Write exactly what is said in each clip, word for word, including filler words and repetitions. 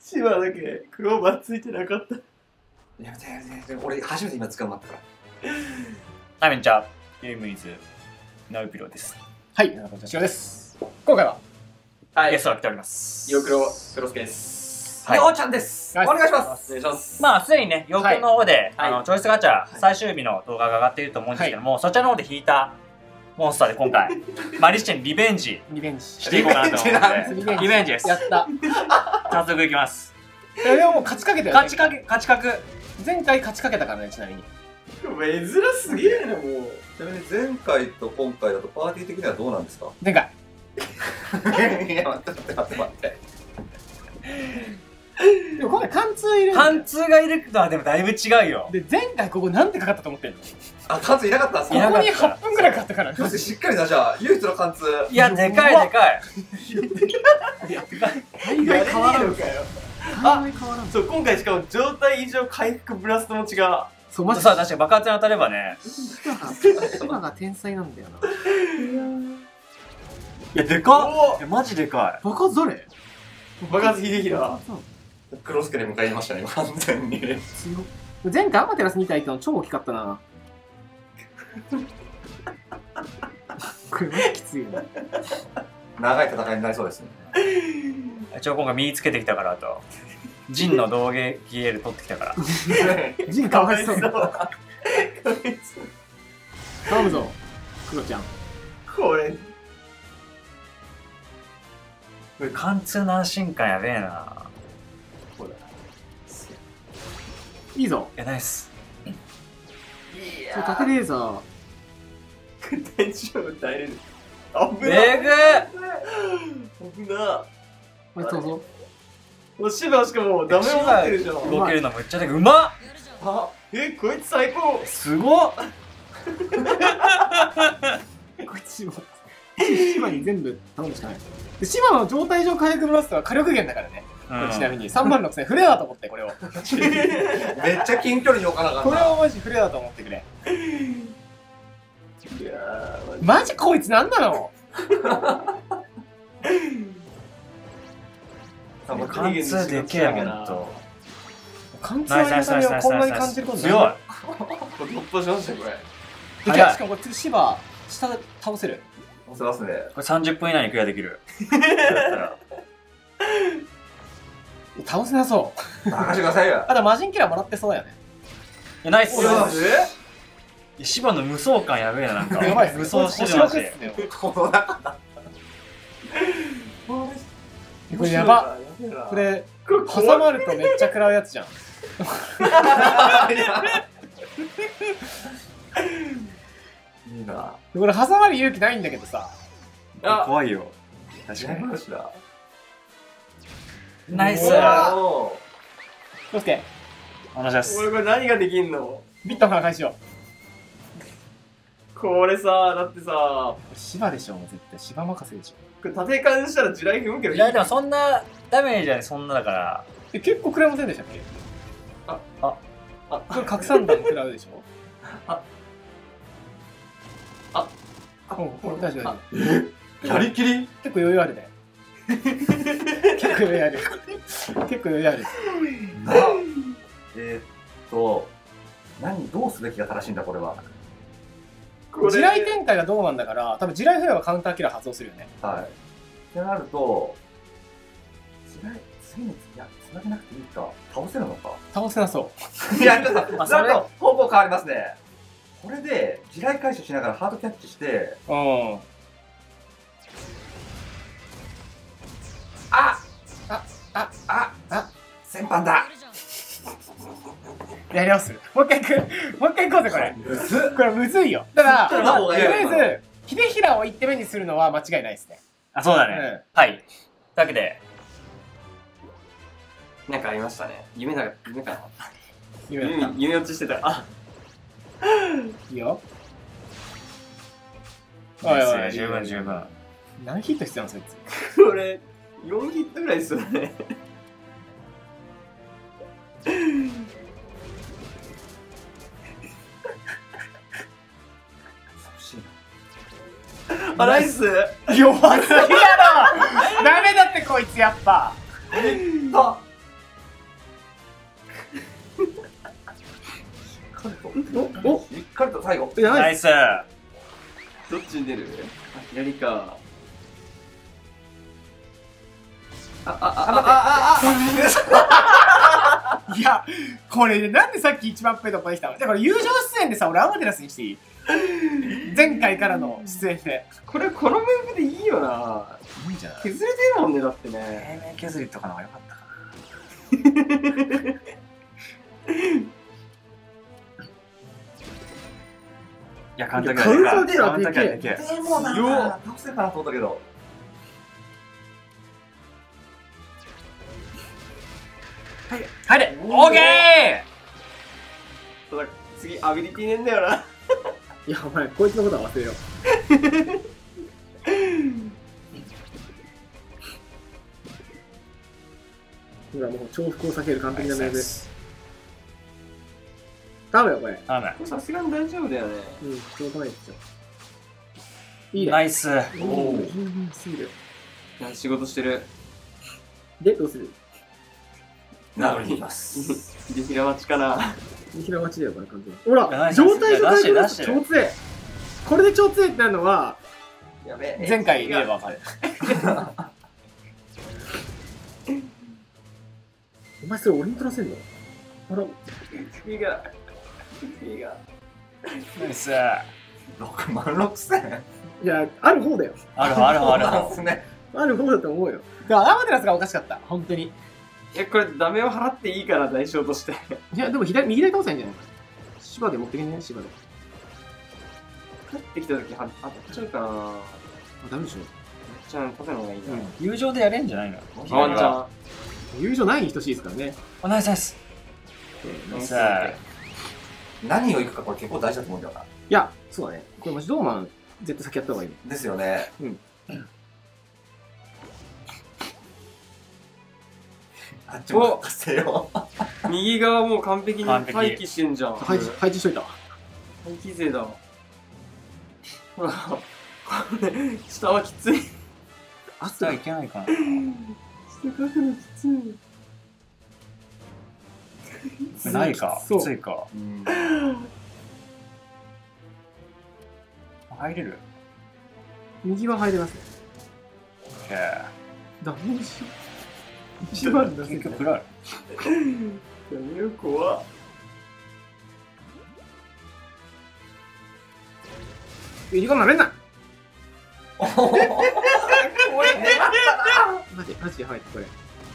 芝だけクローバーついてなかった。 やめてやめて、俺初めて今使うまったから。 はい、こんにちは。ゲームイズナウピロです。 はい、こんにちは、しおです。今回ははい、 ゲストが来ております。 よくろクロスケです。 はい、おーちゃんです。お願いします。 お願いします。 まあ、すでにね、よくろの方で、 はい、 あのチョイスガチャ最終日の動画が上がっていると思うんですけども、はい、そちらの方で引いたモンスターで今回、マリッシェにリベンジリベンジしていこうかなと思って、リベンジです。 やった。 早速いきます。 いや、でももう勝ちかけたよね。 勝ちかけ、勝ちかく。 前回勝ちかけたからね、ちなみに。 珍すげえな、もう。 ちなみに前回と今回だとパーティー的にはどうなんですか？ 前回。 いや、待って待って待って。 でも今回貫通いる。 貫通がいるのはでもだいぶ違うよ。 で、前回ここなんてかかったと思ってんの？ あ、貫通いなかったんですか？ここにはっぷんぐらいかかったから。 そしてしっかりな、じゃあ、唯一の貫通。 いや、でかいでかい。 いや、でかい。大概変わらんのかよ。 あ、そう、今回しかも状態異常回復ブラスト持ちが。 そう、マジさ、確かに爆発に当たればね。 今が天才なんだよな。 いや、でかっ。え、マジでかい。 爆発誰？ 爆発秀平。 クロスケで迎えましたね、完全に。 前回アマテラスみたいっての超大きかったな。これマジきついよね。 長い戦いになりそうですね。 一応今回身につけてきたから、あとジンの同撃エール取ってきたからジンかわいそう。頼むぞクロちゃん。 これこれ貫通の安心感やべえな。 ほらいいぞ。 いや、ナイス。 いやー、縦レーザー大丈夫、耐えれる。危なえぐ危な。 あれ、そうぞ。 もうシバしかもダメを持ってるじゃん。 動けるのめっちゃでかい。うまっ。 あ、え、こいつ最高。 すごっ。 こいつシバシバに全部頼むしかない。で、シバの状態上回復ブラストは火力源だからね。うん、ちなみにさんまんろくせんフレアだと思って、これを。 めっちゃ近距離に置かなかった。 これをマジフレアだと思ってくれ。 いやー、 マジこいつなんなの？ 貫通でけえもんと。 貫通の痛みをこんなに感じることない。 強い。 突破しましたよ、これ。 で、しかもこれ次シバ下倒せる。 倒せますね。 これさんじゅっぷん以内にクリアできる。 倒せなそう。 任せてくださいよ。 あとマジンキラーもらってそうだよね。 いや、ナイス。 え？ シバの無双感やべえな、なんか。 やばい。 無双してるマジで。 この中。 これやば。これ挟まるとめっちゃ食らうやつじゃん。 いいな。 これ挟まる勇気ないんだけどさ。 怖いよ。確かに。ナイス。 どうして？ お願いします。 俺これ何ができんの？ ビットの話しよう。これさ、だってさ、 芝でしょ、もう絶対芝任せでしょ。 これ縦貫したら地雷踏むけどいい。 いや、でもそんなダメージはね、そんなだから。 え、結構食らいませんでしたっけ？ あ、あ、あ、 これ拡散弾食らうでしょ？ あ、あ、 あ、うん、これ大丈夫大丈夫。 やりきり？ 結構余裕あるね。結構余裕ある。結構余裕ある。 えーっと、何、どうすべきが正しいんだ、これは。 地雷展開がどうなんだから、多分地雷フレアはカウンターキラー発動するよね。 はい。ってなると、地雷、次に、いや、つなげなくていいか。倒せるのか。 倒せなそう。 いや、ちょっと、ちょっと方向変わりますね。これで、地雷回収しながらハードキャッチして、 うん。 あああああ先般だ。 やります。もう一回行く。もう一回行こうぜ、これ。 むずっ。 これむずいよ。ただ、 ずっとの方がいいよとりあえず、秀平を一手目にするのは間違いないですね。 あ、そうだね。はい。というわけで。 なんかありましたね。夢だ、夢かな。 夢だった。 夢落ちしてた。あ、 いいよ。 おいおい、十分十分。 何ヒットしてたの、そいつ。 これ、よんヒットぐらいですよね。あ、ナイス。 弱すぎやろ。ダメだってこいつやっぱ。 あ、 おしっかりと最後。 やばいっす。 ナイス。 どっちに出る？あ、左か。あ、あ、あ、あ、あ、あ、 いや、これなんでさっき一番ペドポできたの？で、これ友情出演でさ、俺アマテラスにしていい？前回からの出演で。 これこのムーブでいいよな。 いいじゃない？ 削れてるもんね、だってね。 平面削りとかの方が良かったかないや、カウンターカウンター出るわカウンターでけえ。 でもな、倒せるかなと思ったけど。 入れオーケそうだ、次アビリティねえんだよな。 いや、お前、こいつのことは忘れよう。ほら、もう重複を避ける完璧なメールです。ダメよ、これ。 ーダメ。 さすがに大丈夫だよね。 うん、しょうがないですよ。いいね。 ナイス。 おー、十分すぎる。 いや仕事してる。 で、どうする？ なのにいます。 で、平町かな。 平町だよ、これ完全に。ほら、 いやナイス状態がいや出してる出してる超強い。これで超強いってなるのは、 やべえ。 前回見ればわかる。お前それ俺に取らせんの？あら、 次が、次が。 ナイス。 ろくまんろくせん。 いや、ある方だよ。 あるあるあるそうなんすね。 ある方だと思うよ。だからアマテラスがおかしかった、本当に。 いや、これダメを払っていいから、代償として。 いや、でも左、右左倒せばいいんじゃない？芝で持ってけんね、芝で。 帰ってきた時は当たっちゃうかな。 あ、ダメでしょ。 ちゃん、縦の方がいいな。 友情でやれんじゃないのあワンちゃん。 友情ないに等しいですからね。 おナイスナイス。 えーいさあ、 何をいくかこれ結構大事だと思うんだよな。 や、そうだね。これマジドーマン、絶対先やった方がいい。 ですよね。 うん。 あっちも任せよう。 右側もう完璧に完璧待機してんじゃん。 配置、配置しといたわ。 待機勢だ。ほら、これ、下はきつい。 明日はいけないかな。 下書くのきつい。 ないか。 そうきついか。 うん入れる右は入れますね。 オッケー。 ダメでしょ。一番出せ結局食らう。 ダメよ、怖っ。 右側なめんなおおこれね。 マジ、マジで入ってこれ。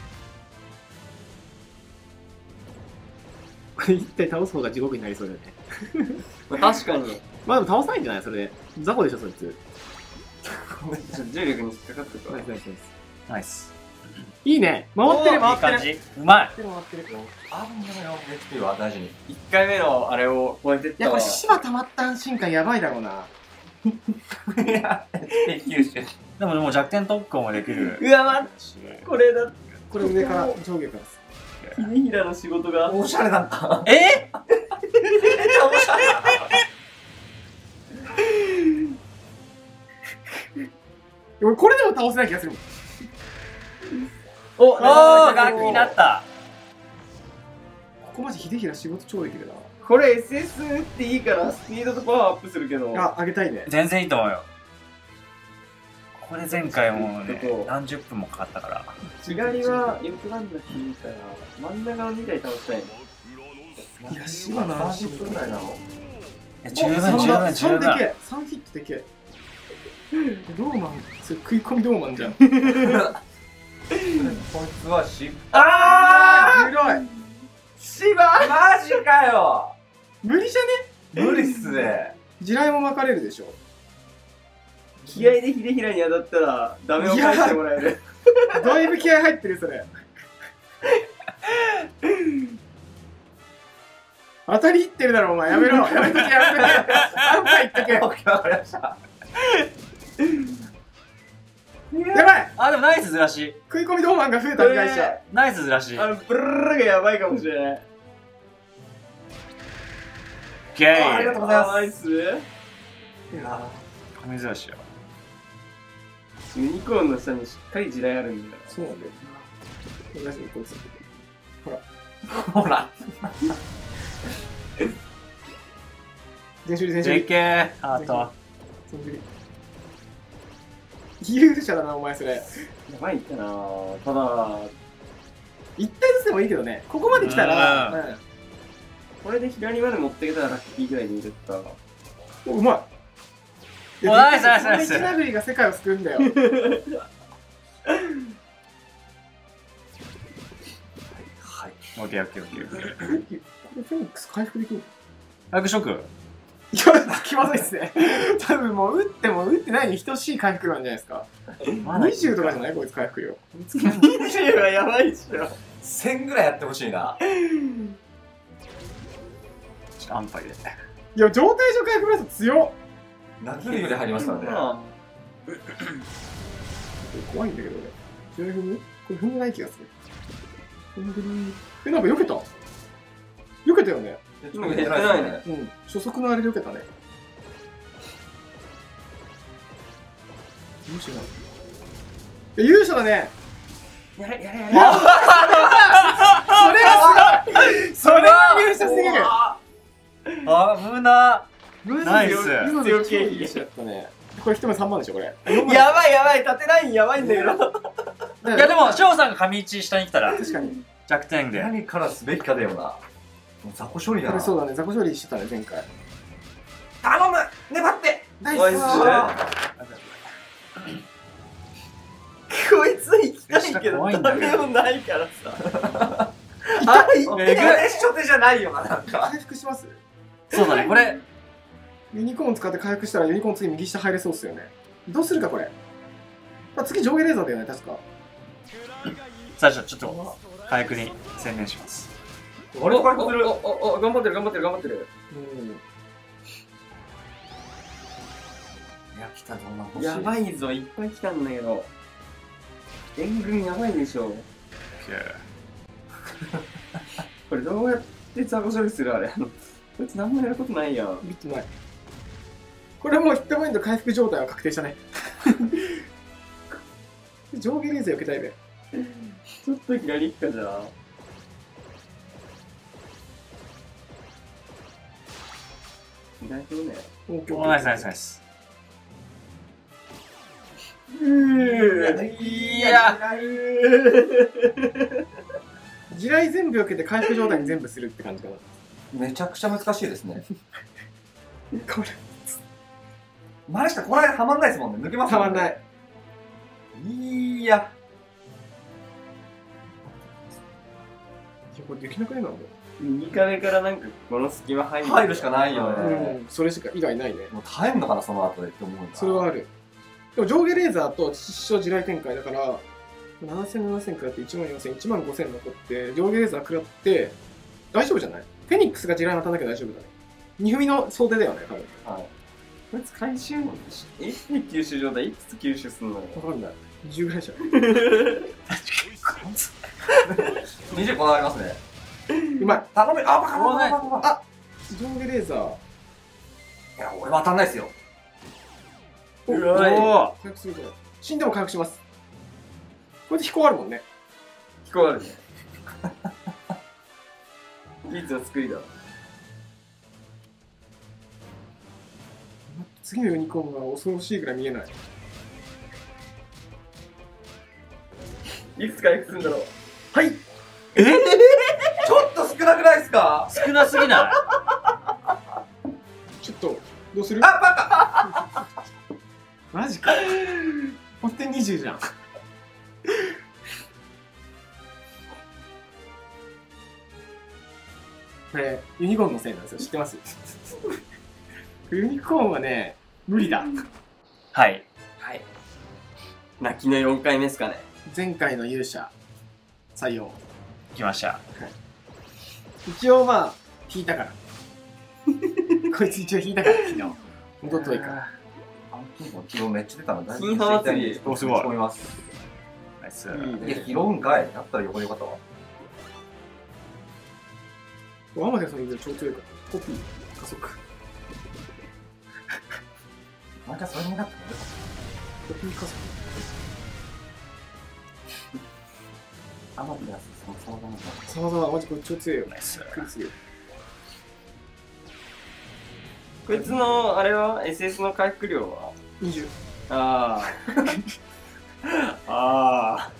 これ一体倒す方が地獄になりそうだよね。 まあ、確かに。 まあでも倒さないんじゃないそれで。雑魚でしょ、そいつ。 重力に引っかかってるからナイス。ナイスナイス。 ナイス。 いいね。回ってる、 いい回ってる。 感じ。うまい。 回ってる、回ってる。 あんだよ、エイチピー は大事に。 いっかいめのあれを超えてっいや、 たわ。 これ芝溜まった安心感やばいだろうな。 いや、エイチピー 吸収。 でもでも弱点特攻もできるうわ、ま、 し。 これだ。 これ上から、上下からです。 ひねひらの仕事が。 おしゃれだった。 え俺これでも倒せない気がするもん。 おー、楽器になった。 ここマジ秀平仕事超できるこれ エスエス 打っていいからスピードとパワーアップするけど。 な。あ、あげたいね。 全然いいと思うよ。これ前回もねちょっと、 何十分もかかったから。 違いはよくなんだって言うから、真ん中のにだい倒したい。 いや、芝の安心さんじゅっぷんぐらいなの。 いや十分、十分、十分。 さんでけえ。さんヒットでけえ。ドーマン、それ食い込みドーマンじゃん。 こいつはし、 あすごい。 芝マジかよ。 無理じゃね？ 無理っすね。 地雷も巻かれるでしょ。 気合でひねひらに当たったらダメを返してもらえる。 だいぶ気合入ってる、それ。当たりいってるだろ、お前。やめろ。やめとけ、やめとけ。何回言っとけ。 オッケー、わかりました。 やばい。 あ、でもナイスずらし。 食い込みドーマンが増えたみたいでした。 ナイスずらし。オッあの、ブルルルがやばいかもしれない。 ケありがー。 とうございます。 ナイス。 いや神ずらしよ。 ユニコーンの下にしっかり地雷あるんだよ。 そうなんだよ。同じにこいつ。 ーほら。 全処理全処理でっけーハート。 全処理勇者だなお前それ。 やばいかな。ただ、 一体ずつでもいいけどね、ここまで来たら、 うんうんこれで左まで持っていけたらラッキーぐらいでいいですか。 おうまい。 おナイスナイスナイスこの一殴りが世界を救うんだよ。 はい。 オッケーオッケーオッケー。 これフェニックス回復できる早くしとく。 いや、気まずいっすね。多分もう打っても打ってないに等しい回復なんじゃないですか。にじゅうとかじゃないこいつ回復量。 にじゅうはやばいっしょ。 せんぐらいやってほしいな。 ちょっと安牌で。 いや、状態上回復ブラスト強っ。 殴るより入りますからね。 怖いんだけどね。ちなみに、これ踏んでない気がする。踏んでる。え、なんか避けた避けたよね。 今減ってないね。 うん。初速のあれで避けたね。勇者だ。え、勇者だね。 やれやれやれ。 それはすごい。それは勇者すぎる。 あぶな。ナイス。 今の強気勇者だったね。これ一目さんまんでしょこれ。 やばいやばい、縦ラインやばいんだけど。 いやでも、翔さんが上一下に来たら確かに。 弱点で。 何からすべきかだよな。もう雑魚処理だな。 これそうだね。雑魚処理してたね前回。 頼む粘ってナイナイスこいつ行きたいけど、 怖いんだけどダメもないからさ。 あれ、 えぐい初手じゃないよな、なんか。 回復しますそうだね、これ。 ユニコーン使って回復したらユニコーン次右下入れそうっすよね。どうするかこれ。あ、次上下レーザーだよね、確か。 最初ちょっと回復に専念します。 俺と回復する。 おおお頑張ってる頑張ってる頑張ってる。 うん。 いや、来たぞ、なんか欲しい。 やばいぞ、いっぱい来たんだけど。援軍やばいでしょ。これどうやってザコ処理するあれ。こいつ何もやることないやん。 ビットない。これはもうヒットポイント回復状態は確定したね。上下レーザー避けたいべ。 ちょっと左行くかじゃあ。大丈夫ね。 オッケーおーナイスナイスナイス。 うーいや地雷全部避けて回復状態に全部するって感じかな。 めちゃくちゃ難しいですね。 これ、 マジか、この間はまんないですもんね。抜けますもんね。 たまんない。 いや。 いや、これできなくねえな、もう。 右壁からなんかこの隙間入る。 入るしかないよねうん、それしか以外ないね。 もう耐えんのかな、その後でって思うんだ。 それはある。でも上下レーザーと失笑地雷展開だから、ななせんななせん食らっていちまんよんせん、いちまんごせん残って、上下レーザー食らって、大丈夫じゃない？フェニックスが地雷当たんなきゃ大丈夫だね。に踏みの想定だよね、多分。 はい。 こいつ回収、いつで吸収状態いくつ吸収すんのよ。 わかんない。にじゅうぐらいじゃん。 にじゅうこだわりますね。 うまい。 頼む。あ、バカバカバカバカ。 あ上下レーザー。 いや、俺は当たんないですよ。 おうわいお回復するこれ。死んでも回復します。これで飛行あるもんね。 聞こえるね。技術の作りだ。 次のユニコーンが恐ろしいぐらい見えない。 いくつ回復するんだろう。 はいえちょっと少なくないですか？ 少なすぎない？ ちょっと、どうするあ、バカマジか。本当ににじゅうじゃん。これ、ユニコーンのせいなんですよ。知ってます？ユニコーンはね、無理だ。 はい。 はい。泣きのよんかいめですかね。 前回の勇者、採用。 来ました。 一応まあ、引いたから。こいつ一応引いたから、昨日。戻っといいから。 あ、金の記号めっちゃ出たの。 金ハマ釣りおすごい思います。 ナイス。 いいいや、 ね。 拾うんかい。だったら横でよかったわ。 天谷さんいる超強いから。コピー、加速。 またそれになったコピー加速。 のアマティアス、その相談だ。 さまざま、マジこれ超強いよ。 ナイス。 びっくりするよ。ここいつのあれは エスエス の回復量はにじゅう。 ああああ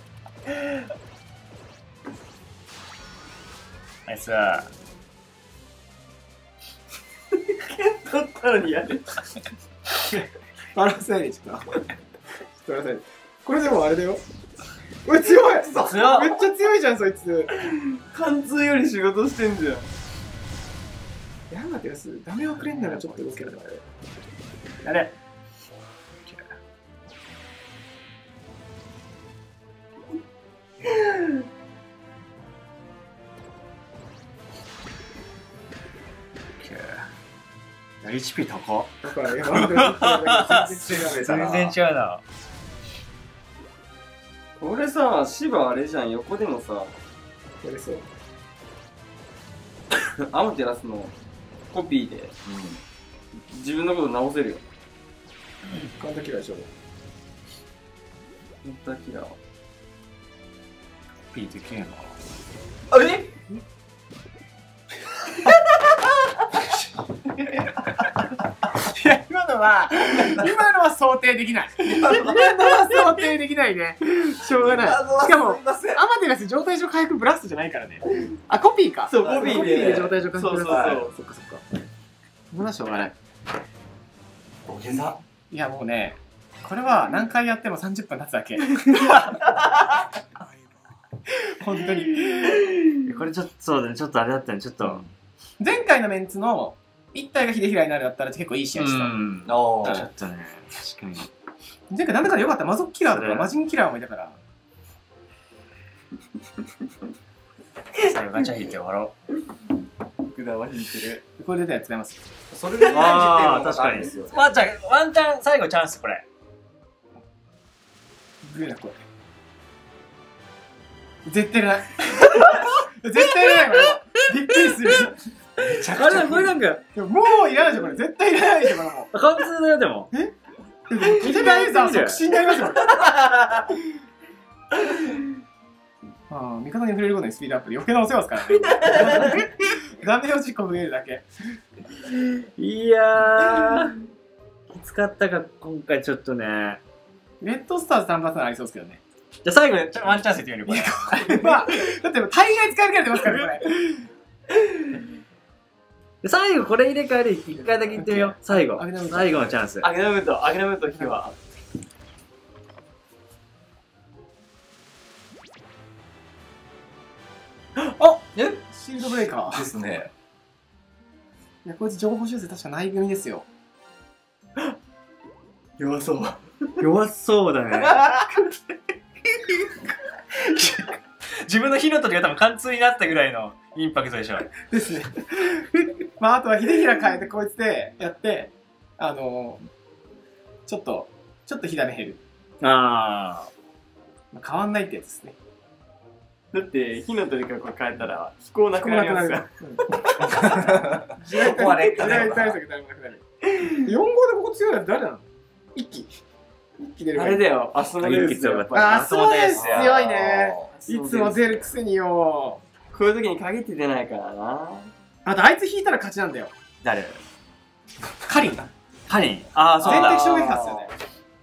ナイス。 取ったのにやる。 バランスないね、ちょっと。ちょっとバランスない。これでもあれだよ。これ強い。 強っ。 めっちゃ強いじゃん、そいつ。 貫通より仕事してんじゃん。 やんなってやつ、ダメをくれんならちょっと動けるな。 やれ。エイチピー 高っ。 だから、やばい。全然違う。 全然違うな。 これさ、芝あれじゃん、横でもさ、 やりそう。 アマテラスのコピーで、自分のこと直せるよ。 カウンターキラーでしょ。 本当キラー。 ピーできるのかあれいや、今のは、今のは想定できない。今のは想定できないね。しょうがない。しかも、アマテラス状態上回復ブラストじゃないからね。あ、コピーか。 そう、コピーで。 状態上回復ブラスト。 そうそうそう。 そっかそっか。そんなしょうがない。 土下座。 いや、もうね、これは何回やってもさんじゅっぷん経つだけ。本当に。 これちょっと、そうだね、ちょっとあれだったね、ちょっと。 前回のメンツの一体が秀平になるだったら結構いい試合した。 ん。 おー。 ちょっとね、確かに。 前回なんだかんだ良かった。魔族キラーとそれか魔人キラーもいたから。 最後ガチャ引いて終わろう。 福田は引いてる。 これ出たやつ使います。 それで大事っていうああ、 の確かにがあるんですよ。。 まあ、じゃあ、ワンチャン、最後チャンス、これ。 グレな、これ。絶対いらない。絶対いらない、これ。びっくりする。 めちゃあれだ、これなんか、 でももういらないでしょ、これ。絶対いらないでしょ、これもう。 貫通だよ、でも。 見てないさ、即死になりますよ、これ。ああ、味方に触れることにスピードアップで余計なお世話ですからね。ダメージ個増えるだけ。 いやー、きつかったか、今回ちょっとね。 レッドスターズ単発ならありそうですけどね。 じゃあ最後、ちょワンチャンス言ってみる、これ。 まあ、だって大概使えるから出ますからね、これ。 で最後、これ入れ替えで一回だけ言ってみよう。最後あげな。 最後のチャンス。 アゲナムト、アゲナムト引くわ。 あえシールドブレーカー。 ですね。 いや、こいつ情報修正確かない組ですよ。 弱そう。 弱そうだね。自分の火の鳥が多分貫通になったぐらいのインパクトでしょ。 ですね。まあ、あとは秀平変えてこいつでやって、あのー、ちょっと、ちょっと火ダメ減る。 あまあ、変わんないってやつですね。 だって、火の鳥からこれ変えたら、飛行なくなりますよ。 地雷ここは劣化地だよな雷対策誰もなくなる。よん号でここ強いやつ誰なの？一気。一気出るあれだよ、アスモデウスよ。やっぱりあ、そうです。 よ強いね。いそうですつも出るくせによ。 こういう時に限って出ないからな。 あとあいつ引いたら勝ちなんだよ。 誰カリン。 カリン。ああ、そうだ。 全敵衝撃発よね。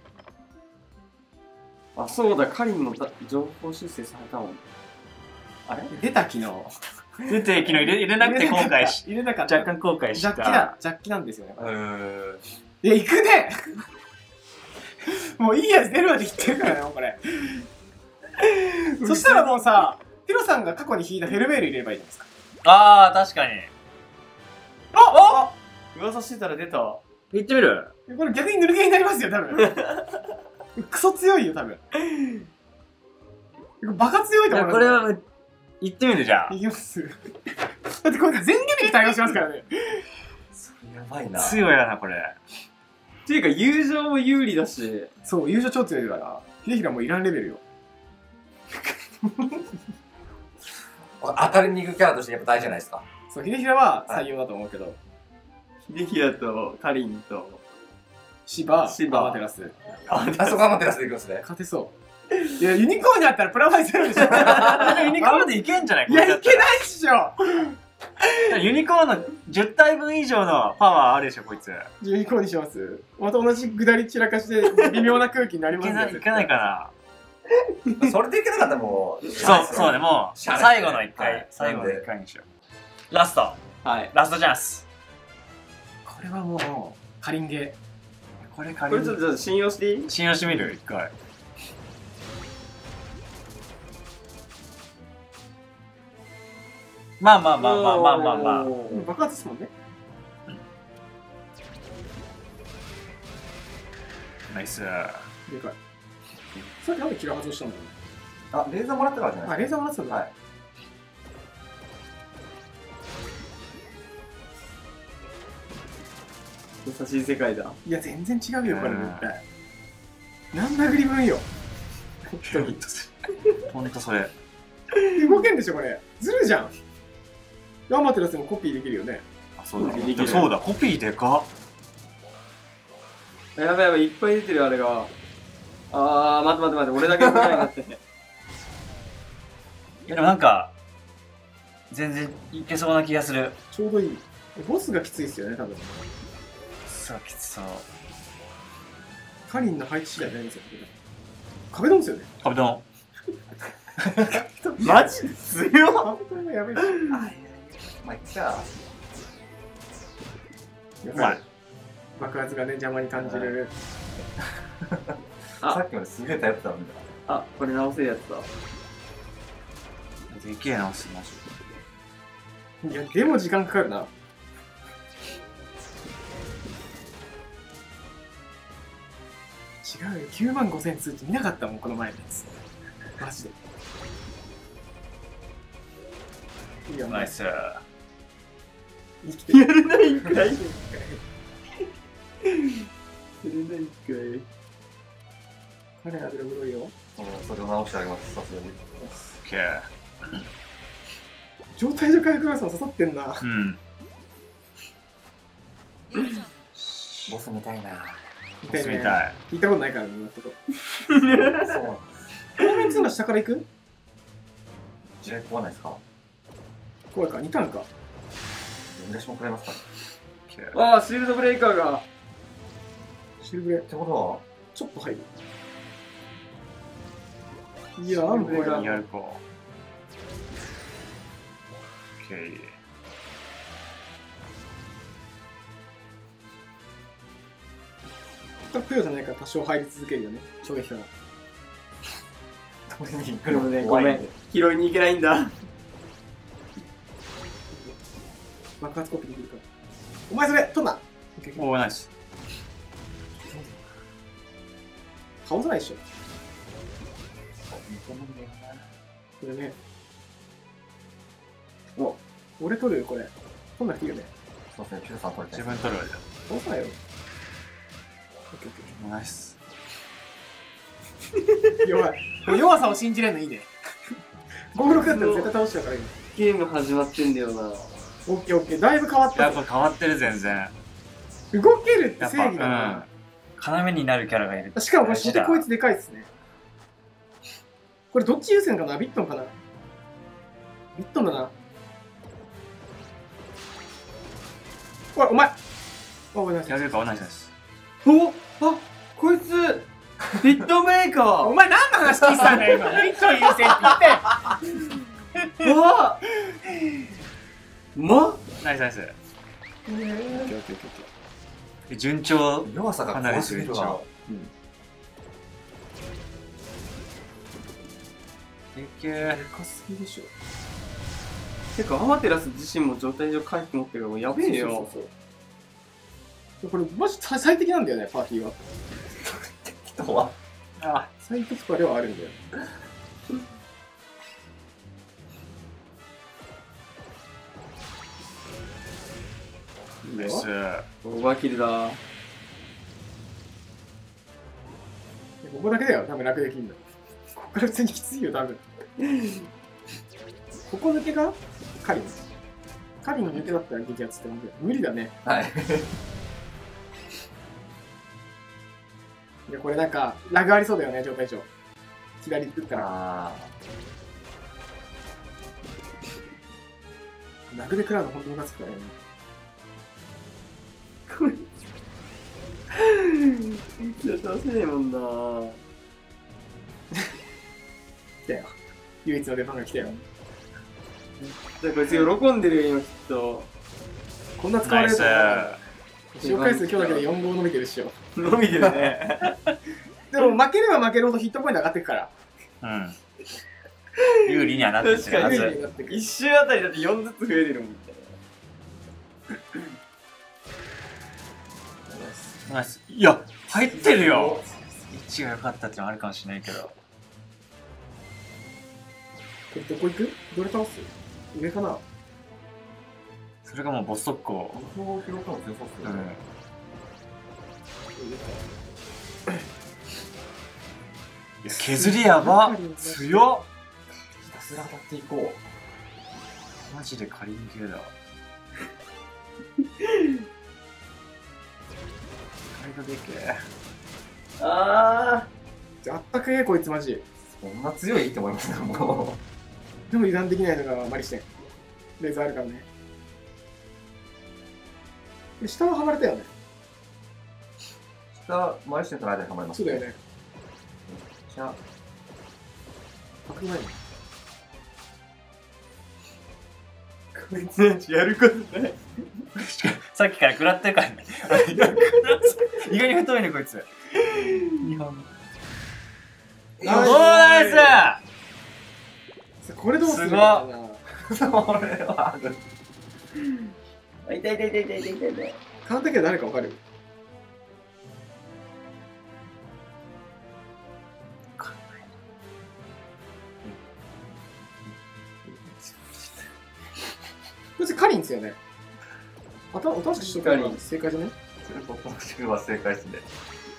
あ、そうだ、カリンもた情報修正されたもん。あれ出た昨日。 出て昨日入れ入れなくて後悔し、 入れなかった。 若干後悔した。 ジャッキだ。ジャッキなんですよね。 うーん。 いや、行くね。もういいやつ出るまで言ってるからね、もうこれ。そしたらもうさ、ヒロさんが過去に引いたフェルメール入れればいいじゃないですか。 ああ、確かに。 あ噂してたら出た。 行ってみるこれ逆にぬるゲーになりますよ、多分。クソ強いよ、多分。バカ強いと思います。 これは、行ってみるじゃん。 いきます。だってこれ全ゲーム対応しますからね。 それやばいな。 強いやな、これ。 っていうか、友情も有利だし。 そう、優勝超強いから、秀平もういらんレベルよ。 当たりに行くキャラとしてやっぱ大事じゃないですか。 そう、秀平は採用だと思うけど、 秀平とカリンと。 芝、 芝アマテラス。 あそこは待ってらせていくんですね。 勝てそう。いや、ユニコーンにあったらプラマイゼロでしょ。ユニコーン今までいけんじゃないいや、いけないっしょ。 ユニコーンのじゅったいぶん以上のパワーあるでしょ、こいつ。 じゅうにこにします。また同じ下り散らかして微妙な空気になりいますね。 けないいけないかそれでいけなかったらもう、 な。そう、そうね、もう、 しゃあない最後の一は回い、 最後の一回にしよう。ラスト、 はい。 ラストチャンス。 これはもう、かりんげ。 これこれちょっとちょっと信用していい？ 信用してみる一回。まあまあまあまあまあまあまあ。 おー爆発ですもんね。 ナイス。 でかい。さっきなんでキラ外したんだろうね。 あ、レーザーもらったからじゃないあ、レーザーもらってたんだ。 はい。 優しい世界だ。 いや、全然違うよ、これうん絶対。何殴り分よ。本当に。 ほんとそれ。 動けんでしょ、これ。ずるじゃん。ヤマテラスもコピーできるよね。 あ、そうだ。 できるそうだ、コピーでかっ。 やばいやばい、いっぱい出てるあれが。あー、待って待って待って、俺だけ出ないなって。 でもなんか、全然いけそうな気がする。 ちょうどいい。ボスがきついっすよね、多分。 そう、きつそう。 カリンの配置次第になりますよ、これ壁ドンですよね。 カブトン。 マジで強っ。 壁ドンがやべえし。 まあ、いっちゃうまい。 爆発がね、邪魔に感じる。 あさっきまですげえ頼ってたんだ。 あ、これ直せるやつだ。 でけえな、すましいや、でも時間かかるな。違うよ、きゅうまんごせん通知見なかったもん、この前のやつ。マジで。いいよ、 ナイス。 生きてる。 やれないんかい。やれないんかい。 彼らブログロいよ。 そのそれを直してあげます、さすがに。 オッケー。 状態上回復要素も刺さってんな。 うん。 ボス見たいな。 みたいね。 みたい。 聞いたことないからね、今のとこ。 そう。 このメンツの下から行く地雷壊ないですか？ 怖いか、にターンか。 見出しもくれますか？っオッケー。 あー、シールドブレイカーが。 シルブレ、 てこちょっと入る。いやー、もうこれやるか。オッケー。 全くプヨじゃないから多少入り続けるよね、衝撃から。 とはこれに行くでもね、 のごめん。拾いに行けないんだ。 爆発コピーできるから。お前それ、取んな。オッケーオッケーおー、ナイス。 倒さないでしょ。これね。お、俺取るよ、これ。取んなくていいよね。 そうですね、ピューさん取れて自分取るわじゃ倒さないよ。オッケーオッケあ。ナイス。 ー弱い。これ弱さを信じれるのいいね。ごぶろくだったら絶対倒しちゃうから今。 ゲーム始まってんだよな。 オッケーオッケー。だいぶ変わっいや、 たぞ。 これ変わってる、全然。 動けるってやっぱ、 正義だな。 うん。要になるキャラがいる。 しかもこれ、初手こいつ。 つでかいっすね。これどっち優先かなビットンかなビットンだな。おい、お前あ、ごめんなさい。 やれるか、ナイスです。 おあ、こいつ、ビットブレイカー。 お前何の話聞いてたんだよ、今。ビットン優先って言って。 わまナイスナイス。 オッケーオッケーオッケーオッケ順調。 弱さが怖すぎるわ。 いけー。でかすぎでしょ。 てか、アマテラス自身も状態上回復持ってるからもうやべえよ。 そうそうそうこれマジ最適なんだよね、パーティーは。 人はあ、 最適化ではあるんだよ。いいよナイス。 オーバーキルだ。 ここだけだよ、多分楽できんの。ここから普通にきついよ、多分。ここ抜けがカリン。カリンの抜けだったら激アツってなんだよ。無理だね。 はい。 いや、これなんか、ラグありそうだよね、状態上。左打ったら。 あナグで食らうの本当にムカつくからね。 これいつや倒せねえもんな。 来たよ。唯一の出番が来たよ。 じゃあこいつ喜んでるよ今きっと。 こんな使われると思う。 ナ使用回数今日だけでよん号伸びてるっしょ。 伸びてるね。 でも負ければ負けるほどヒットポイント上がっていくから。 うん有利にはなってきてるは確かず。 有利になってくる。 一周あたりだってよんずつ増えてるもんみたいナイス。いや入ってるよ。位置が良かったっていうのはあるかもしれないけど。 これどこ行く？どれ倒す？上かな？ それがもうボス速攻。 僕も記録も強そうっすよね。 いや削りやば強っ。 ひたすら当たっていこマジでカリン系だ。カリドでけえ。 な。ああ。 あったけえこいつマジ。 う。そんな強いって思いますね、もでも油断できないのがマリシテン。レーザーあるからね。で下ははまれたよね。 う。下、マリシテンとの間にはまります。 そうだよね。 下、 隠れないの。 こいつたちやることない。 さっきから食らってるからね。意外に太いねこいつ。日本。おーナイス。 これどうするすごっかな。 それはある。 あ、痛い痛い痛い痛い痛い痛い痛い。 カウンターキャラ誰かわかる？こいつカリンですよね。あた、おとなしくしとくから正解じゃね？ それ僕もしくは正解ですね。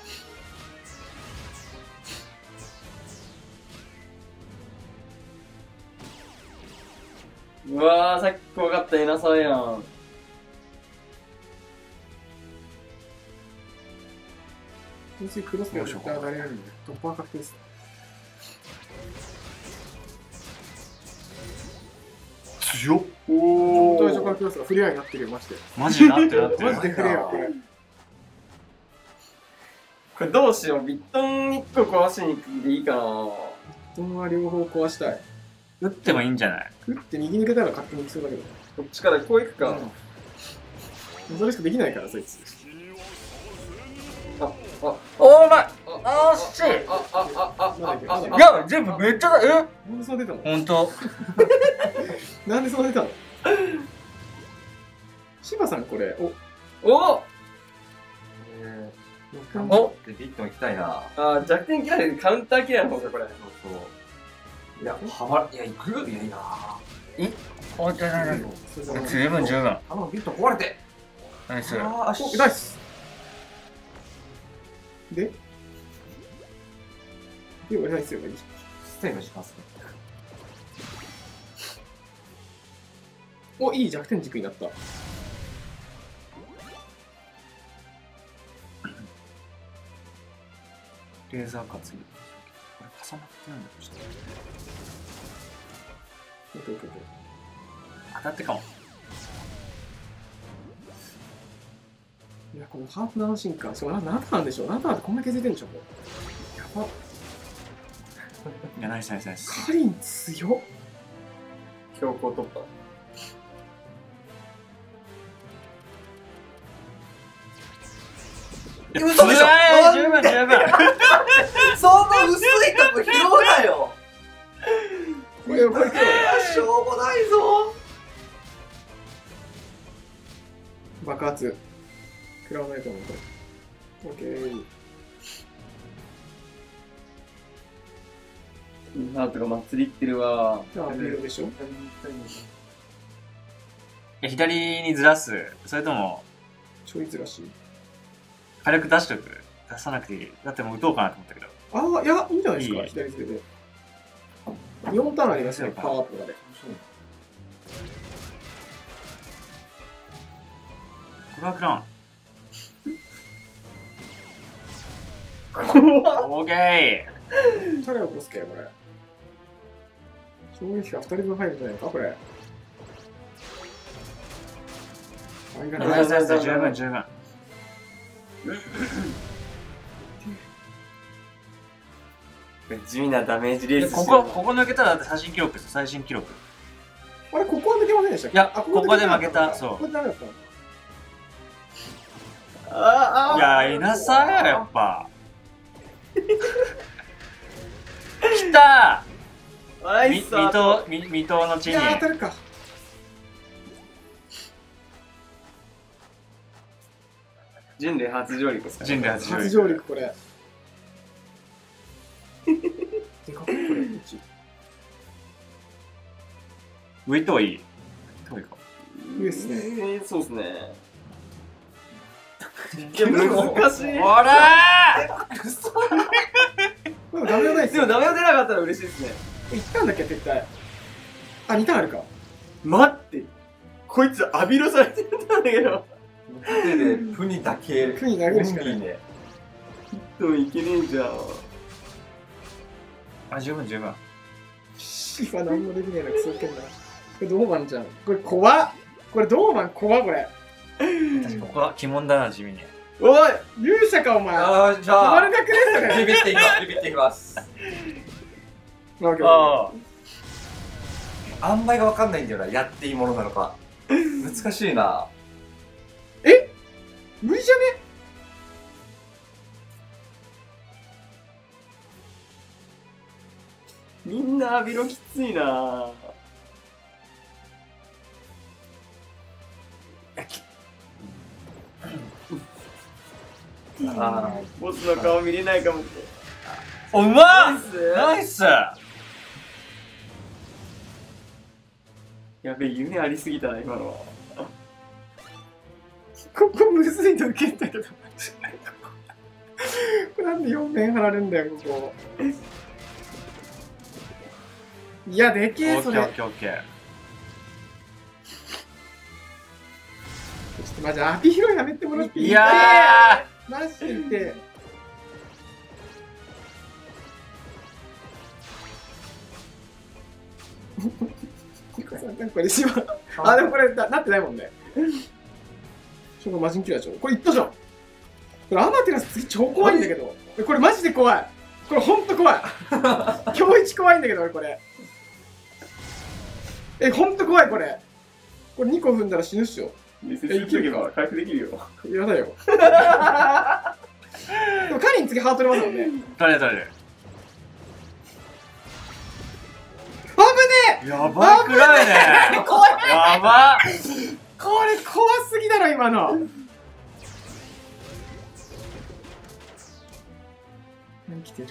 うわー、さっき怖かったエナサやん。 こいつクロスが絶対当たれるんで、突破は確定です。 強っ。 お本当は初回クロスがフレアになってるよ、マジで。 マジでなってるなってる。 マジでフレア、これ。 これどうしよう。ビットンいっこ壊しに行っていいかな。 布団は両方壊したい。 打ってもいいんじゃない？ 打って右抜けたら勝手に行きそうだけど。 こっちからこう行くか。 それしかできないから、そいつ。 あ、あ、 おーまい。 あ、 あー惜しい。 あ、あ、あ、あ、あ、あ、 いや全部めっちゃだ。え？ なんでそう出たの？ ほんと。 なんでそう出たの？柴さんこれ、お、 おえおおー、でビットン行きたいな。 あ、弱点キラーでカウンターキラーの方か、これ。 そうそう。いや、はまいや、行くいや、いいな。 おいじゃないない。 それじゃない十分十分。 頼む、ビットン壊れて。 ナイス。 ああ、 お、ナイスでで、俺ナイスよ、いい。 セーブしますね。 お、いい弱点軸になった。 レーザー担ぎ。これ重なってるんだちょっオッケーオッケーオッケー。 と当たってかも。 いや、このハーフナノ進化、そう、ななたなんでしょう。ななたってこんな削れてんでしょ、もう。やば。 いやナイスナイスナイス。 カリン強っ。 強行突破。 嘘でしょ。十分十分。 そんな薄いとこ拾うなよ。 これ、これ、これ。 しょうもないぞ。 爆発。食らわないと思う、これ。オッケー。 なんとか祭り行ってるわ。 じゃあ、ビールでしょ。 いや左にずらす。それともちょいずらしい。 火力出しとく。出さなくていい。だってもう打とうかなと思ったけど。 ああ、いや、いいんじゃないですか、 いい左手で。よんターンありますね、パワーアップとかで。 これはクラウン。オーケ誰を起こすけ、これ。衝撃がふたりぶん入るんじゃないか、これ。 ありがナとうございます。 イスナイス、十分十分。 地味なダメージレースここ、ここ抜けたらだって最新記録ですよ、最新記録。 あれ、ここは抜けませんでしたっけ？ いやあここで負けたそうここでダメだったの？ あいや、いなさいよ、やっぱ。来たーみナイス水戸、み水戸の地に。 いや、当たるか。 人類初上陸ですか？ 人類初上陸。 初上陸、これ。でかくないこれ、うち。 ウィットはいい。トいいか。 いいですね。 えーそうですね。いや、難しい。 ほらこれもダメじゃないですよ。 でもダメが出なかったら嬉しいですね。 行ったんだっけ、絶対。あ、にターンあるか。 待って。こいつ浴びろされてたんだけど。 手でプニだけプニ投げるしかないオンリーね。 でもいけねえじゃん。 あ、十分十分。 シファ何もできねえな、クソけんな。これドーマンじゃん。これ怖っ。これドーマン怖っ、これ。 確かにここは鬼門だな、地味に。 おい勇者か、お前。 ああ、じ止まゃあ、 るだけですよね。 ビビっていきます、ビビっていきます。 まあ、オッケーあ塩梅がわかんないんだよな、やっていいものなのか。難しいな。 無理じゃね？ みんな浴びろきついなぁ。 あボスの顔見れないかもって。 お、うまっナイスナイスやべえ、夢ありすぎたな、今のは。 ここむずいと受けんだけど。これなんでよん面貼られんだよ、ここ。いや、でけえ、それ。 オッケーオッケーオッケー。 ちょっとマジ、アピールやめてもらっていい？ いやマジで。これしまあ、でもこれななってないもんね。ちょっとマジンキラーでしょ。これいったじゃん。これアマテラス次超怖いんだけど。これマジで怖い。これほんと怖い。今日一怖いんだけど、俺これ。え、ほんと怖い、これ。これにこ踏んだら死ぬっしょ。 いけるよ。回復できるよ。 やだよ。でもカリン次ハートれますもんね。 ー誰誰危ねやばいくらいねえ怖いやばこれ怖すぎだろ、今の。何来てる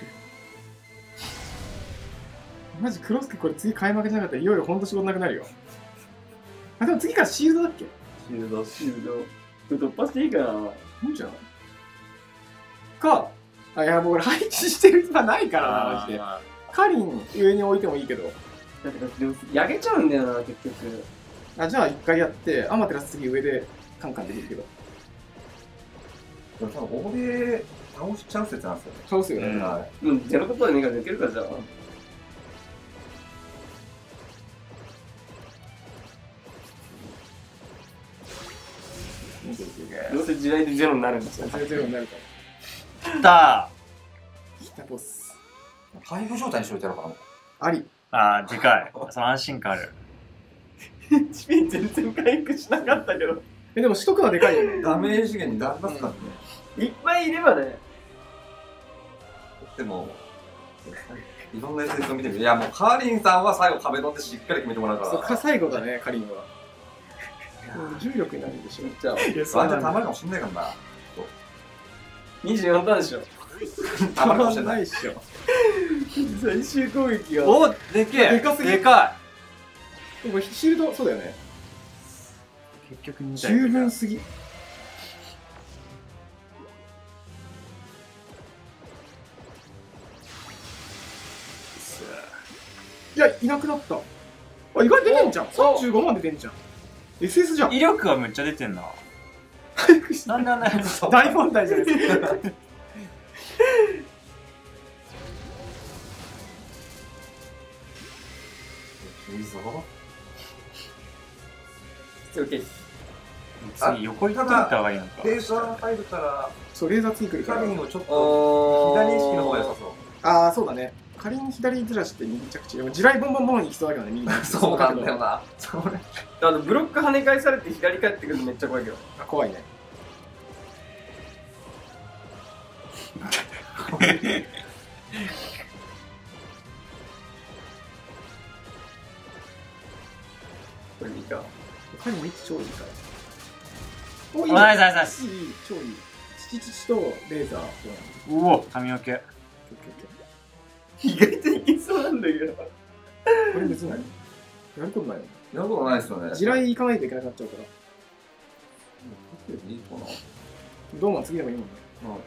マジクロスケこれ次開幕じゃなかったらいよいよほんと仕事なくなるよ。あ、でも次からシールドだっけ？ シールド、シールド。これ突破していいかな。 いいんじゃないか。あ、いや、もう俺配置してる暇ないからな、マジで。 あカリン上に置いてもいいけど。 だってでも、やげちゃうんだよな、結局。 あ、じゃあ一回やって、アマテラス次上でカンカンできるけど。 でも多分、欧米倒しちゃう説なんですよね。 倒すよね。 うんはもうゼロ突破でねえから抜けるか、じゃあ。どうせ地雷でゼロになるんですよ。 ゼロゼロになるから。 来た来たボス。 い。配布状態にしといてやろうかな。 あり。 あーでかいその安心感あるチピン全然回復しなかったけど。 え、でもしとくのはでかいよね。 ダメージ源に頑張ってたんでね。 いっぱいいればね。 でも、いろんな エスエス を見てみる。いや、もうカーリンさんは最後壁取ってしっかり決めてもらうから。 そうか、最後だね、カリンは。うん重力になるんでしょ。 じゃあ、 いや、 ワンチャンたまるかもしんないからな。 にじゅうよんターンでしょ。 たまるかもしれない。 いっしょ。 最終攻撃が。 おでけえでかすぎでかでもシールド、そうだよね。 い結局に体十分すぎ。いや、いなくなった。あ、意外に出てんじゃん。 おさんじゅうごまん出てんじゃん。エスエス じゃん。 威力がめっちゃ出てんななんであんな大問題じゃないですか。 いいぞ。 オッケー。 次横に取った方がいいのか。 ペースは入るからそう、レーザー次来るから。 カリンをちょっと左意識の方が良さそう。 ああ、そうだね。仮に左ずらして右着地。でも地雷ボンボンボンに行きそうだけどね、右に。 そうなんだよな。それ。 あのブロック跳ね返されて左帰ってくるのめっちゃ怖いけど。 あ、怖いね。 これいいか。 彼の位置超いいから。お、いいおナイスナイスナイス。 いい、超いい。チチチとレーザーと。 うお髪の毛。 意外といけそうなんだけど。 これ別にない。やることないよ。 やることないですよね。 地雷行かないといけなくなっちゃうから。 いいかな。 ドーマン次でもいいもんね。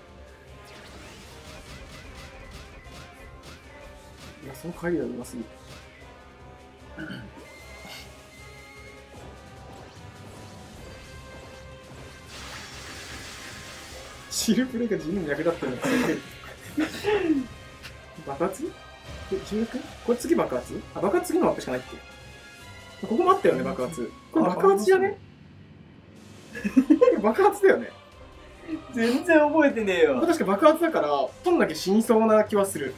いや、その帰りはうますぎる。シルプレイが地味に役立ってるのか爆発え、じゅうろく? これ次爆発あ、爆発次のマップしかないっけここもあったよね、爆発。これ爆発じゃね爆発だよね。 全然覚えてねえよ。 確か爆発だから、取んなきゃ死にそうな気はする。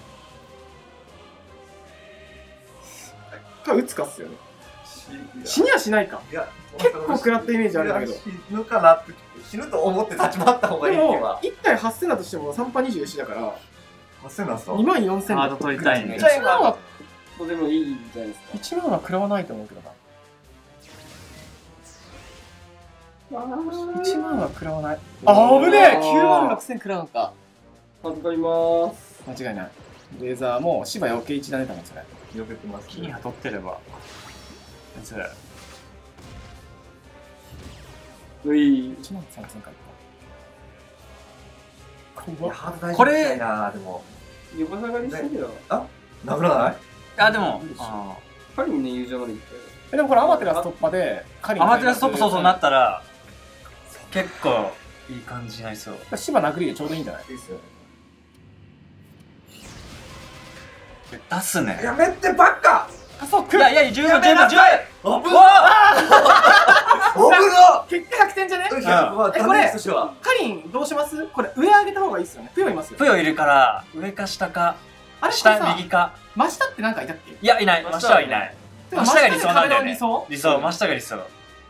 か、撃つかっすよね。死にはしないか。 いや、 結構食らったイメージあるんだけど。 死ぬかなって、死ぬと思って立ち回った方がいいでもっては。 いち体はっせんだとしてもさんパにじゅうよんだから、 はっせんなんすかにまんよんせんハード取りたいねいちまんは、 とてもいいんじゃないですか。 いちまんは食らわないと思うけどな。いちまんは食らわない。あ、危ねえ !きゅうまんろくせん食らうのか。 預かりまーす。 間違いない。レーザーも芝余計いちだね、多分それ。 よけてます金が取ってれば。それうい。 いちまんさんぜんかいいや、ハード大これ事みたいな、でも。 横下がりしたけど。 殴らないあ、でも、あパリにね、友情まで行ったよ。 え、でもこれアマテラス突破で、カリンアマテラストップそうそうなったら、結構いい感じになりそう。 芝殴りでちょうどいいんじゃないいいっすよ。 出すね。 やめてばっか加速いやいや、十分十分十分。 危な結果ひゃくてんじゃね危なまあ、 えこれダメージとしては。 カリンどうしますこれ上上げた方がいいっすよね。プヨいますよ。 ぷよいるから、上か下か、 あれこれ下さ、 右か。 真下ってなんかいたっけいや、いない。真下はいない。真下が理想なんだよね。 理想理想、真下が理想。 めっ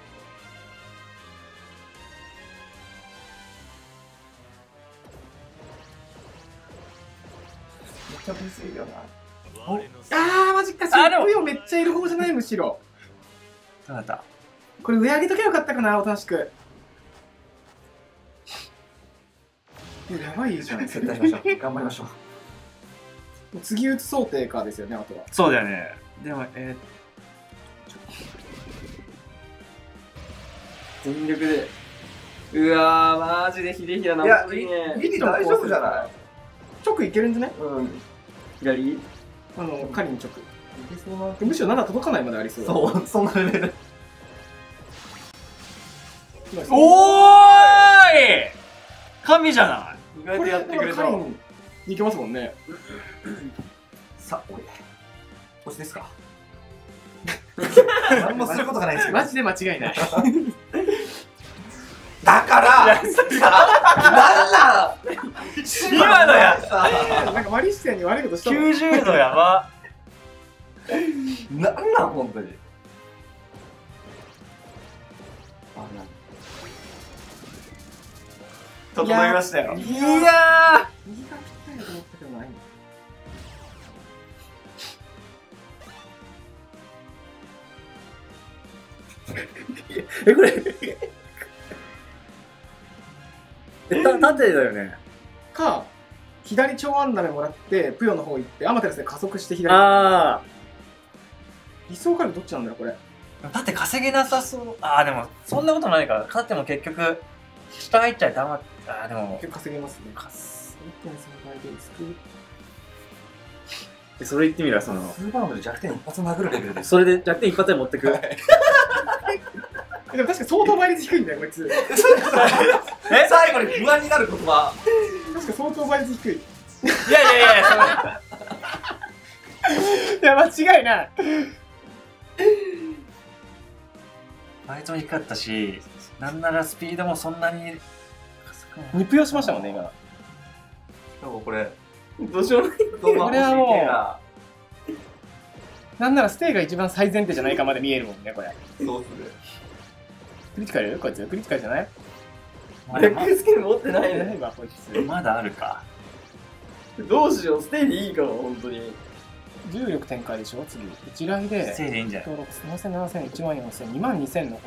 ちゃむずいよな。 あー、マジか。 あでもプヨめっちゃいる方じゃないむしろ。 どうだったこれ上上げとけばよかったかな、おとなしく。いや、やばいじゃん。 絶対しましょう。頑張りましょう。 次打つ想定かですよね、あとは。 そうだよね。でも、え全力で。うわー、マジでヒデヒラな。 いや、 本当にね。 ギリ大丈夫じゃない直いけるんじゃねうん。 左あの、カリン直。むしろなな届かないまでありそうだ。 そう、そんなレベル。 ー、おーい神じゃない意外ことれやってくれた。 カリンいけますもんね。 さあ、おい。星ですか何もすることがないんですけど。 マジで間違いない。 だからなんなん今のやなんか割り視線に悪いことしたきのゅうじゅうどやば。 なんなん本当に。 整いましたよ。 いやーいや右がぴったりだと思ったけどないの。 え、これ。え、た、縦だよね。 か、左長安ダメもらって、プヨの方行って、アマテラスで加速して左。 あ理想からどっちなんだよ、これ。 あ。縦稼げなさそう。ああ、でも、そんなことないから。縦も結局、下入っちゃいたま、ああ、でも。 結構稼げますね。 かすいってんさんばいでスクそれ言ってみろ、その。 スーパームで弱点一発殴るレベルです。 それで弱点一発で持ってく。 でも確か相当倍率低いんだよ、こいつ。 え最後に不安になる言葉。 確か相当倍率低い。 いやいやいや、それ。 いや、間違いない。 バイトも低かったし、なんならスピードもそんなに。 にぷよしましたもんね、今。 しかもこれ、 どうしようもない。 これはもう欲しいななんならステイが一番最前提じゃないかまで見えるもんね、これ。 どうするクリティカルこいつクリティカルじゃないまレックスキル持ってないね。 ないわ、こいつ。 まだあるか。 どうしよう、ステイでいいかも、本当に。 重力展開でしょ、次。地雷で。 せいでいいんじゃない？ 登録ななせん、ななせん、いちまんよんせん、にまんにせん残って、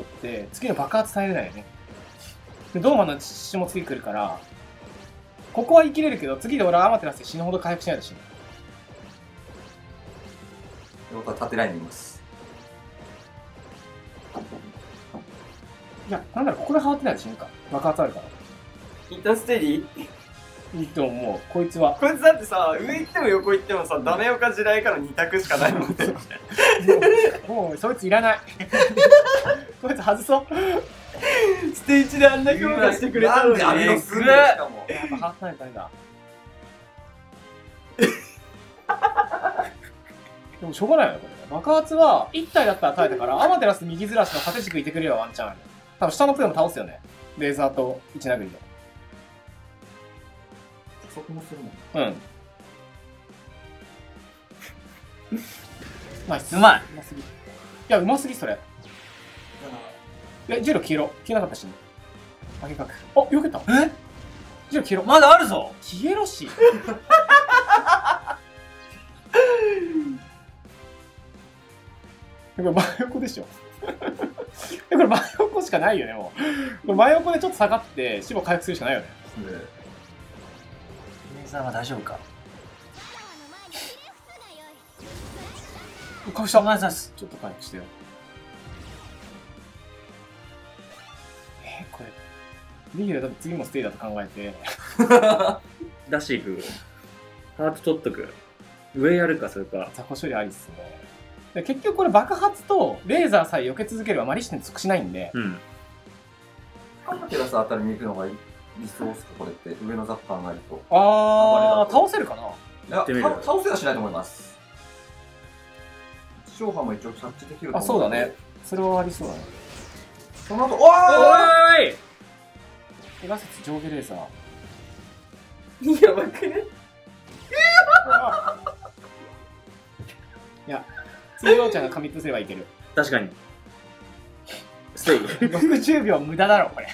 次の爆発耐えれないよね。で、ドーマの父も次来るから、ここは生きれるけど、次で俺はアマテラスで死ぬほど回復しないと死ぬ。 僕は縦ラインにいます。 いや、なんだろう、ここで変わってないと死ぬか。爆発あるから。 一旦ステイでいい？ いいと思う。こいつは。 こいつだってさ、上行っても横行ってもさ、ダメオカ地雷からに択しかないもんね。 もう、そいついらない。こいつ外そう。 ステージであんな評価してくれたのに。 なんであれをするんだよしかも。 やっぱハーフないとダメだ。でもしょうがないよね、これ。爆発はいち体だったら耐えたから、アマテラス右ずらしの縦軸いてくれればワンチャンある。多分下のプレーも倒すよね。レーザーと一殴りで。 そこもするもん。 うん。ナイス。 うまい。 うますぎ。いや、うますぎ、それ。え、ジェロ消えろ。消えなかったしね。あげかく。あ、よけた。 えジェロ消えろ。 まだあるぞ。 消えろし。これ真横でしょ。え、これ真横しかないよね、もう。これ真横でちょっと下がって、死も回復するしかないよね。 でレーザーは大丈夫か？ 回復した。 ナイスナイス。 ちょっと回復してよ。えー、これ。リギュラだって次もステイだと考えて。 出していく。ハート取っとく。上やるか、それか。 雑魚処理ありっすね。で結局これ爆発とレーザーさえ避け続ければマリシテに尽くしないんで。 うん。 アマテラスあたりに行くのが理想ですか、これって。上のザッ考えると。 あー、倒せるかな。 いや、 てみるた倒せはしないと思います。勝破も一応キャッチできると思あ、そうだね。それはありそうだね。 その後、おおーーい。 エガ説上下レーザー。 やばくね？ いや、通用ちゃんがカミットすればいける。 確かに。ステイ。 ろくじゅうびょう無駄だろ、これ。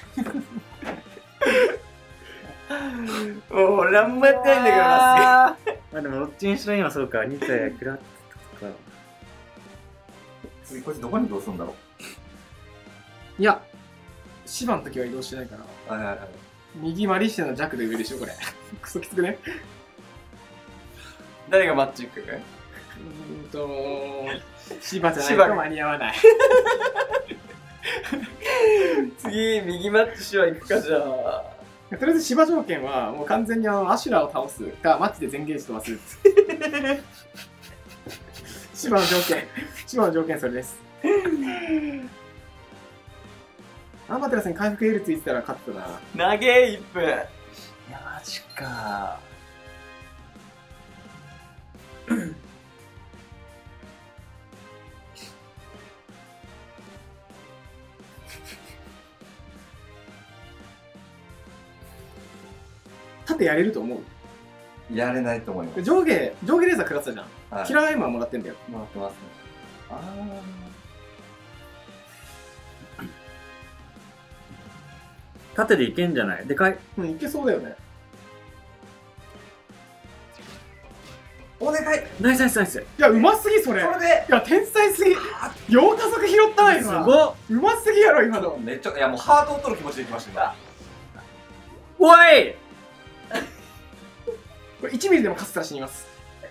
もう俺なんもやってないんだけどな、 まあでもどっちにしろ今そうか、に体食らったとか。 次こいつどこに移動するんだろいや、芝の時は移動してないから。 う。はいはいはい。 右マリシテの弱で上でしょ、これ。クソきつくね。 誰がマッチ行くか？ うーんと、芝じゃない芝と間に合わない。 次、右マッチしは行くか、じゃあ。 とりあえず芝条件は、もう完全にあのアシュラを倒すか、マッチで全ゲージ飛ばす。芝の条件、芝の条件それです。アンバテラスに回復エールついてたら勝ったな。 長え、いっぷん。 いや、マジか。 縦やれると思う。 やれないと思います。 上下、上下レーザー食らってたじゃん。 はいキラーアイマーもらってんだよ。 もらってますね。あ縦でいけんじゃない？でかい。 うん、いけそうだよね。 ーお願いナイスナイスナイス。 いや、うますぎ、それ。いそれでや、天才すぎ。両加速拾ったわ、 す今。 ごっ。 うますぎやろ、今の。 めっちゃ、いやもうハートを取る気持ちでいきました、今。 おい。 これいちミリでも勝つたら死にます。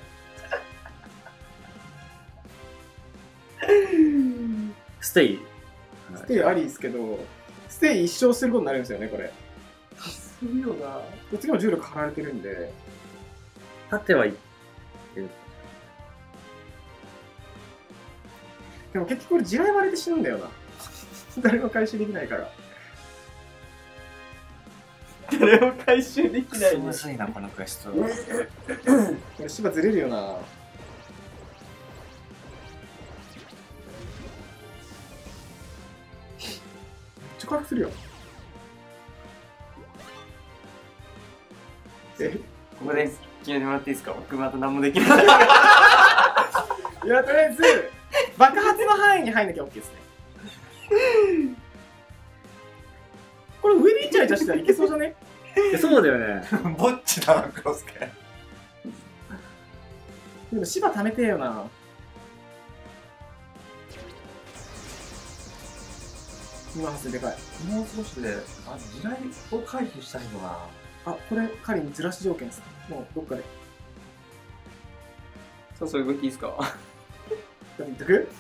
ステイ。 ステイありですけど、ステイ一生することになるんですよね、これ。 するよな。 次も重力張られてるんで。 縦はいける。 でも結局これ地雷割れて死ぬんだよな。誰も回収できないから。 誰も回収できクソないねむずいな、このクエスト。 これ芝ずれるよな。 ちゃ回復するよ。えここで決めてもらっていいですか？僕また何もできない。 いや、とりあえず、爆発の範囲に入んなきゃ OK ですね。これ上でイチャイチャしたらいけそうじゃね？ そうだよね。 ぼっちだな、クロスケ。 でも芝溜めてえよな。今発生でかい。 もう少しで、あ、地雷を回避したいよな。 あ、これ仮にずらし条件ですね。もうどっかで。 さあ、そういう動きいいですか？ だって言っとく？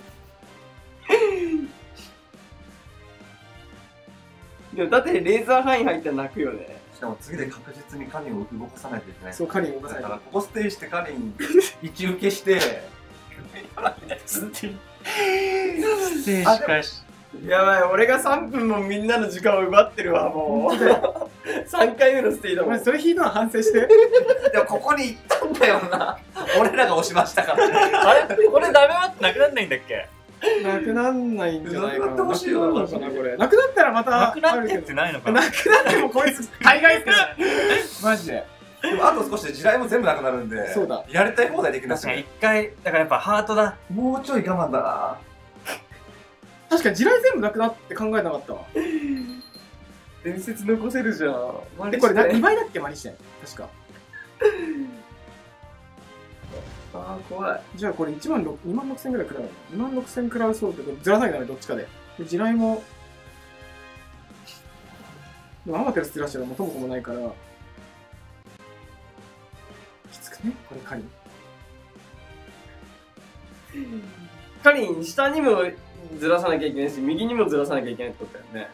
でもだってレーザー範囲入ったら泣くよね。 しかも次で確実にカリンを動かさないといけない。 そう、仮に動かさないと。 だからここステージしてカリン一受けしてステージ開始。 やばい、俺がさんぷんもみんなの時間を奪ってるわ、もう。さんかいめのステージだお前もん。 それ引いたの反省して。 でもここに行ったんだよな。俺らが押しましたからね。 あれこれダメってなくなんないんだっけ？ なくなんないんじゃないかな。 なくなってほしいよなくなるのかな、これ。なくなったらまたなくなあるけどってって。ないのかな？ なくなってもこいつ海外っすからね。マジで。 でもあと少しで地雷も全部なくなるんで、 そうだやりたい放題できますよ確かに一回、だからやっぱハートだ。 もうちょい我慢だな。 確かに地雷全部なくなって考えなかったわ。 伝説残せるじゃん。 で、これなにばいだっけ、マリシェン。確か。 あー、怖い。 じゃあこれいちまんろく、にまんろくせんぐらい食らうの。にまんろくせん食らうそうってずらさなきゃダメ、どっちかで。で、地雷も。でもアマテラスずらしたら元も子もないから。きつくね、これ仮に。 カリン、下にもずらさなきゃいけないし、右にもずらさなきゃいけないってことだよね。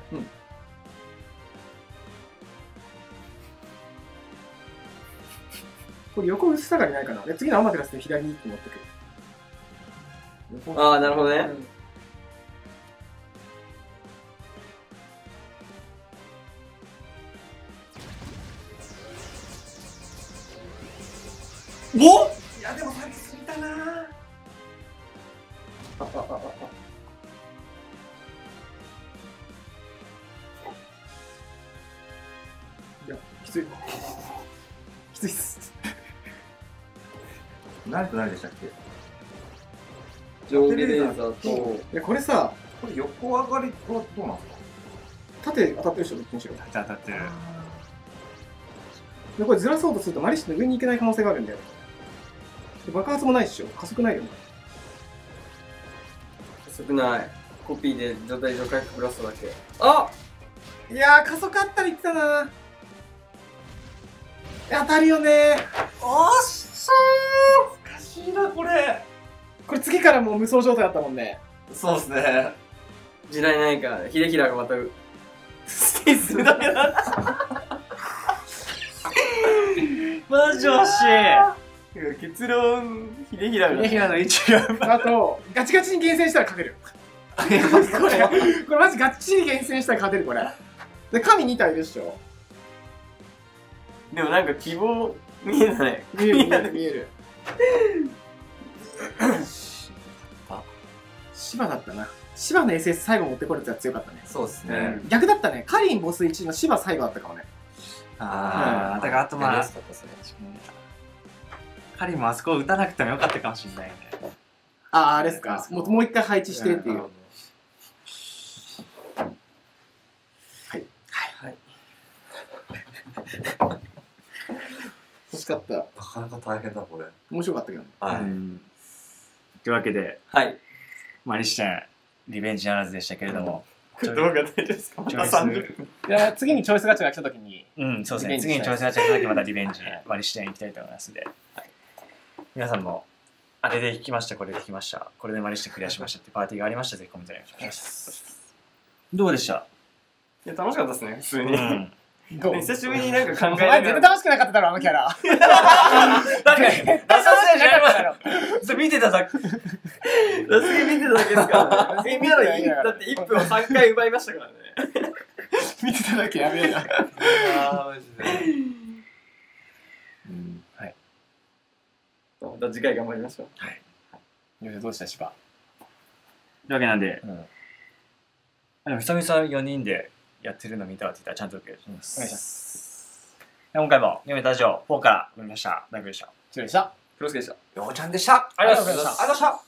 これ横薄さがりないかな。で、次のアマテラスで左にって持ってく。 ああ、なるほどね。 おいやでも先すぎたな。 あ、あ、あ、あ、あ。いや、きつい。きついっす。 何と何でしたっけ？ 上下レーザーと、 いや、これさ、 これ横上がりはどうなんですか？ 縦当たってる人どっちにしろ。 当たってる。 で、これずらそうとするとマリッシュの上に行けない可能性があるんだよ。で爆発もないっしょ。加速ないよね。 加速ない。コピーで状態上回復プラスだけ。あ、 いやー、加速あったら言ってたな。当たるよねおっしゃー、難しいなこれ。 これ次からもう無双状態だったもんね。 そうですね。 地雷ないから、秀平がまたステイするだけだ。 マジ惜しい。 結論、秀平が。 秀平の位置が。 あと、ガチガチに厳選したら勝てる。これ、これマジガチに厳選したら勝てる、これ。で、神に体でしょ。 でもなんか希望見えない。 見える、見える、見える。芝だったな。芝の エスエス 最後持ってこれたら強かったね。 そうですね。 逆だったね。カリンボスいちの芝最後だったかもね。 ああ、だからあとまあやりやす、かったですね。 カリもあそこ打たなくてもよかったかもしれないね。 ああ、あれっすか。もうもう一回配置してっていう。はい。 はい。 欲しかった。 なかなか大変だこれ。 面白かったけどね。 はい。 うんというわけで、 はい。 マリッシェン、リベンジならずでしたけれども、 動画大丈夫ですか？またチョイスさんじゅっぷん。 いや、次にチョイスガチャが来た時に、 うん、そうですね。 リベンジ次に挑戦がした時またリベンジ、マリッシェン行きたいと思いますので、皆さんも、あれで引きました、これで引きました、これでマリッシェンクリアしましたってパーティーがありましたら、ぜひコメントにお願いします。どうでした？ いや、楽しかったですね、普通に。 うん。 どう久しぶりになんか考お前えながら。 絶対楽しくなかっただろ、あのキャラ。 確かに、出させじゃないろ。それ見てただけ。 ラスゲ見てただけですからね。みんなのいいだっていっぷんをさんかい奪いましたからね。 見てただけやべえな。 ああ、マジで。 うん。はい。 また次回頑張りましょう。 よし、どうした、芝。 というわけなんで、 うん。 あでも久々よにんでやってるの見たわって言ったらちゃんと受ける。 お願いします今回も、夢ラジオフォーから飲みました。大丈夫でした。 失礼した黒助でした。 ようちゃんでした。 ありがとうございましたありがとうございました。